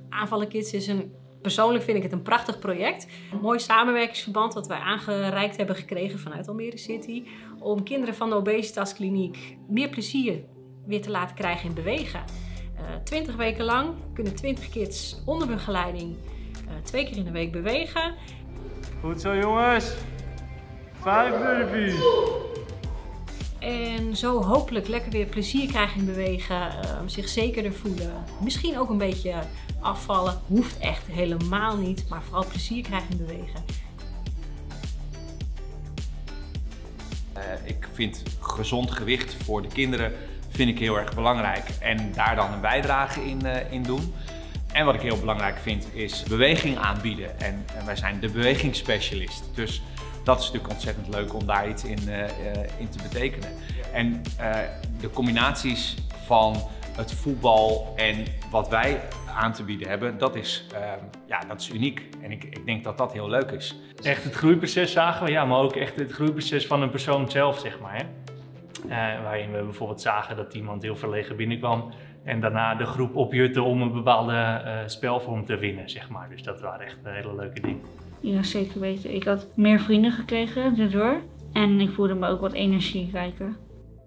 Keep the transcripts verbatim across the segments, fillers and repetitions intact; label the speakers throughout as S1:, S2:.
S1: Aanvallen Kids is een, persoonlijk vind ik het een prachtig project. Een mooi samenwerkingsverband wat wij aangereikt hebben gekregen vanuit Almere City. Om kinderen van de obesitaskliniek meer plezier weer te laten krijgen in bewegen. twintig uh, weken lang kunnen twintig kids onder begeleiding uh, twee keer in de week bewegen.
S2: Goed zo jongens. Vijf burpees.
S1: En zo hopelijk lekker weer plezier krijgen in bewegen, uh, zich zekerder voelen. Misschien ook een beetje afvallen, hoeft echt helemaal niet, maar vooral plezier krijgen in bewegen.
S3: Uh, ik vind gezond gewicht voor de kinderen vind ik heel erg belangrijk en daar dan een bijdrage in, uh, in doen. En wat ik heel belangrijk vind is beweging aanbieden en, en wij zijn de bewegingsspecialist. Dus dat is natuurlijk ontzettend leuk om daar iets in, uh, uh, in te betekenen. En uh, de combinaties van het voetbal en wat wij aan te bieden hebben, dat is, uh, ja, dat is uniek. En ik, ik denk dat dat heel leuk is.
S2: Echt het groeiproces zagen we, ja, maar ook echt het groeiproces van een persoon zelf, zeg maar. Hè? Uh, waarin we bijvoorbeeld zagen dat iemand heel verlegen binnenkwam en daarna de groep opjutte om een bepaalde uh, spelvorm te winnen, zeg maar. Dus dat waren echt uh, hele leuke dingen.
S4: Ja, zeker weten. Ik had meer vrienden gekregen daardoor en ik voelde me ook wat energierijker.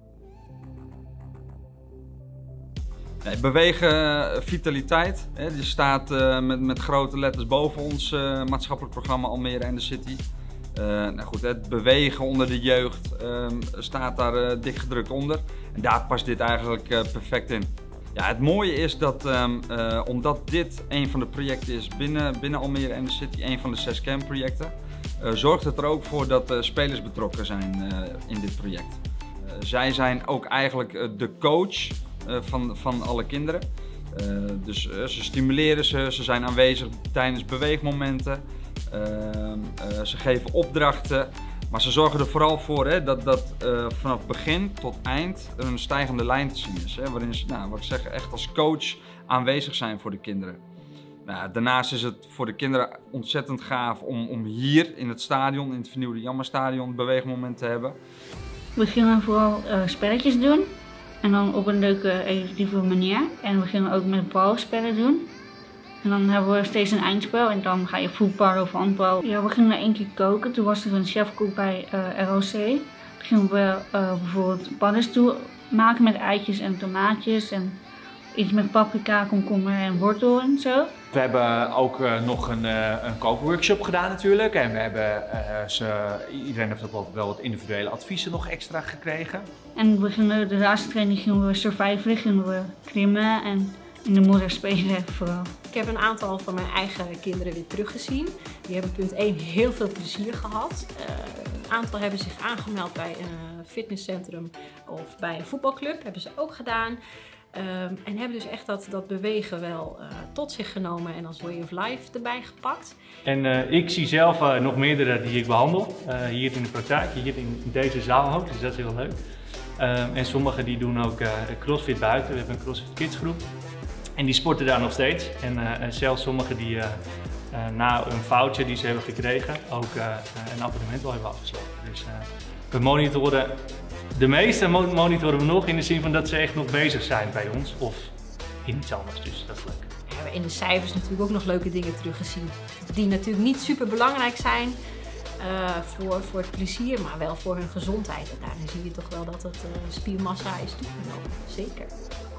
S5: Nee, bewegen, vitaliteit. Hè, die staat uh, met, met grote letters boven ons uh, maatschappelijk programma Almere en de City. Uh, nou goed, het bewegen onder de jeugd uh, staat daar uh, dik gedrukt onder. En daar past dit eigenlijk uh, perfect in. Ja, het mooie is dat, um, uh, omdat dit een van de projecten is binnen, binnen Almere en de City, een van de zes kernprojecten, uh, zorgt het er ook voor dat uh, spelers betrokken zijn uh, in dit project. Uh, zij zijn ook eigenlijk uh, de coach uh, van, van alle kinderen. Uh, dus uh, ze stimuleren ze, ze zijn aanwezig tijdens beweegmomenten, uh, uh, ze geven opdrachten. Maar ze zorgen er vooral voor hè, dat, dat uh, vanaf begin tot eind een stijgende lijn te zien is. Hè, waarin ze, nou, wat ik zeg, echt als coach aanwezig zijn voor de kinderen. Nou, daarnaast is het voor de kinderen ontzettend gaaf om, om hier in het stadion, in het vernieuwde Jammerstadion, beweegmoment te hebben.
S4: We gingen vooral uh, spelletjes doen. En dan op een leuke, educatieve manier. En we gingen ook met balspellen doen. En dan hebben we steeds een eindspel en dan ga je voetballen of handbal. Ja, we gingen één keer koken. Toen was er een chefkok bij uh, R O C. Toen gingen we uh, bijvoorbeeld paddenstoel maken met eitjes en tomaatjes. En iets met paprika, komkommer en wortel en zo.
S3: We hebben ook uh, nog een, uh, een kookworkshop gedaan natuurlijk. En we hebben, uh, ze, iedereen heeft ook wel, wel wat individuele adviezen nog extra gekregen.
S4: En we gingen, de laatste training gingen we survivalen, gingen we klimmen en in de modder spelen vooral.
S1: Ik heb een aantal van mijn eigen kinderen weer teruggezien. Die hebben punt één heel veel plezier gehad. Uh, een aantal hebben zich aangemeld bij een fitnesscentrum of bij een voetbalclub. Hebben ze ook gedaan. Um, en hebben dus echt dat, dat bewegen wel uh, tot zich genomen en als way of life erbij gepakt.
S2: En uh, ik zie zelf uh, nog meerdere die ik behandel, uh, hier in de praktijk, hier in, in deze zaal ook, dus dat is heel leuk. Um, en sommigen die doen ook uh, crossfit buiten, we hebben een crossfit kids groep. En die sporten daar nog steeds. En uh, zelfs sommigen die uh, uh, na een foutje die ze hebben gekregen ook uh, een abonnement al hebben afgesloten. Dus uh, we monitoren, de meeste monitoren we nog in de zin van dat ze echt nog bezig zijn bij ons of in iets anders. Dus dat is leuk.
S1: We hebben in de cijfers natuurlijk ook nog leuke dingen teruggezien. Die natuurlijk niet super belangrijk zijn uh, voor, voor het plezier, maar wel voor hun gezondheid. En daarin zie je toch wel dat het uh, spiermassa is toegenomen. Zeker.